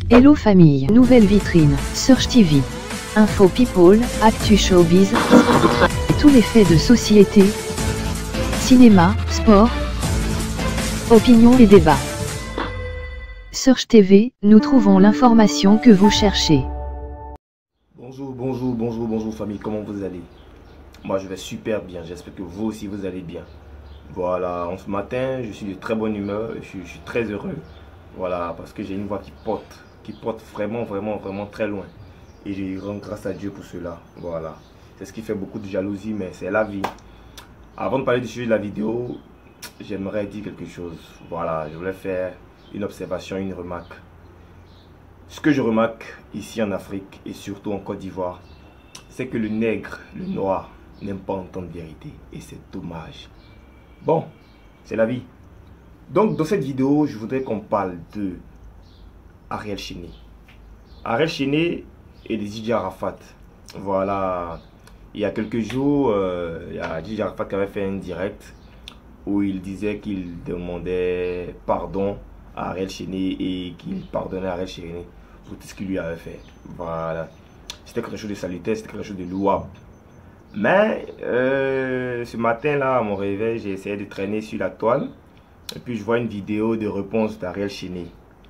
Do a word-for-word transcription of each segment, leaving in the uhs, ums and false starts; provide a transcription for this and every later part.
Hello famille, nouvelle vitrine, Search T V. Info people, actu showbiz, et tous les faits de société, cinéma, sport, opinions et débats. Search T V, nous trouvons l'information que vous cherchez. Bonjour, bonjour, bonjour, bonjour famille, comment vous allez? Moi je vais super bien, j'espère que vous aussi vous allez bien. Voilà, en ce matin je suis de très bonne humeur, je suis, je suis très heureux. Voilà, parce que j'ai une voix qui porte, qui porte vraiment, vraiment, vraiment très loin. Et je rends grâce à Dieu pour cela. Voilà, c'est ce qui fait beaucoup de jalousie, mais c'est la vie. Avant de parler du sujet de la vidéo, j'aimerais dire quelque chose. Voilà, je voulais faire une observation, une remarque. Ce que je remarque ici en Afrique et surtout en Côte d'Ivoire, c'est que le nègre, le noir, n'aime pas entendre vérité. Et c'est dommage. Bon, c'est la vie. Donc dans cette vidéo, je voudrais qu'on parle de Ariel Chéné. Ariel Chéné et de Didier Arafat. Voilà, il y a quelques jours, euh, il y a Didier Arafat qui avait fait un direct où il disait qu'il demandait pardon à Ariel Chéné et qu'il pardonnait à Ariel Chéné pour tout ce qu'il lui avait fait. Voilà, c'était quelque chose de salutaire, c'était quelque chose de louable. Mais euh, ce matin-là, à mon réveil, j'ai essayé de traîner sur la toile. Et puis je vois une vidéo de réponse d'Ariel Chéné.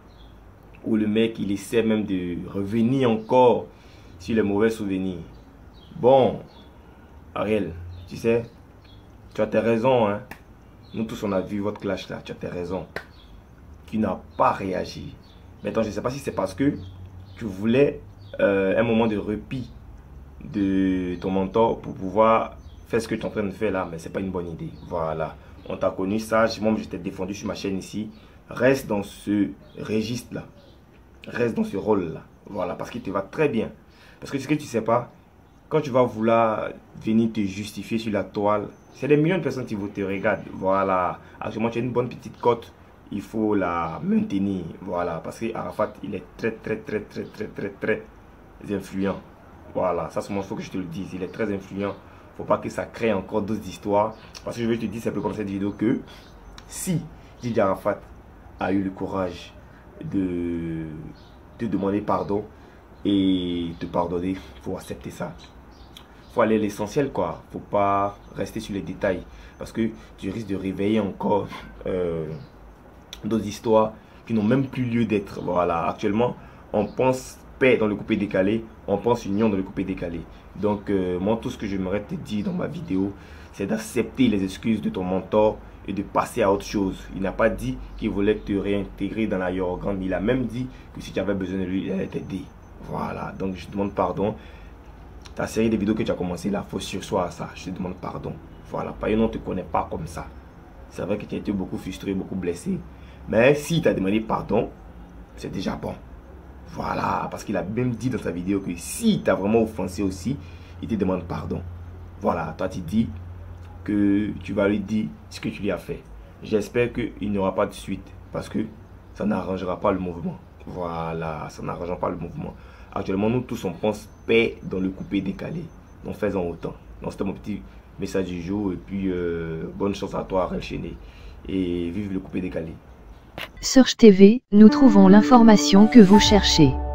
Où le mec, il essaie même de revenir encore sur les mauvais souvenirs. Bon, Ariel, tu sais, tu as tes raisons, hein. Nous tous, on a vu votre clash là, tu as tes raisons. Tu n'as pas réagi. Maintenant, je ne sais pas si c'est parce que tu voulais euh, un moment de répit de ton mentor pour pouvoir faire ce que tu es en train de faire là, mais c'est pas une bonne idée. Voilà, on t'a connu sage, moi je t'ai défendu sur ma chaîne ici. Reste dans ce registre là, reste dans ce rôle là, voilà, parce qu'il te va très bien. Parce que ce que tu sais pas, quand tu vas vouloir venir te justifier sur la toile, c'est des millions de personnes qui vous te regardent. Voilà, actuellement tu as une bonne petite cote, il faut la maintenir. Voilà, parce que Arafat il est très très très très très très très influent. Voilà, ça c'est mon faut que je te le dise, il est très influent. Faut pas que ça crée encore d'autres histoires. Parce que je vais te dire simplement dans cette vidéo que si Didier Arafat a eu le courage de te demander pardon et te pardonner, il faut accepter ça. Il faut aller à l'essentiel quoi. Faut pas rester sur les détails. Parce que tu risques de réveiller encore euh, d'autres histoires qui n'ont même plus lieu d'être. Voilà, actuellement on pense paix dans le coupé décalé, on pense union dans le coupé décalé. Donc euh, moi tout ce que j'aimerais te dire dans ma vidéo, c'est d'accepter les excuses de ton mentor et de passer à autre chose. Il n'a pas dit qu'il voulait te réintégrer dans la Yorgan, il a même dit que si tu avais besoin de lui, il allait t'aider. Voilà, donc je te demande pardon. Ta série de vidéos que tu as commencé là, faut sur soi à ça, je te demande pardon. Voilà, parce que on ne te connaît pas comme ça. C'est vrai que tu as été beaucoup frustré, beaucoup blessé. Mais si tu as demandé pardon, c'est déjà bon. Voilà, parce qu'il a même dit dans sa vidéo que si tu as vraiment offensé aussi, il te demande pardon. Voilà, toi tu dis que tu vas lui dire ce que tu lui as fait. J'espère qu'il n'y aura pas de suite parce que ça n'arrangera pas le mouvement. Voilà, ça n'arrangera pas le mouvement. Actuellement, nous tous on pense paix dans le coupé décalé. Donc faisons autant. Donc c'était mon petit message du jour et puis euh, bonne chance à toi Ariel Chéné et vive le coupé décalé. Search T V, nous trouvons l'information que vous cherchez.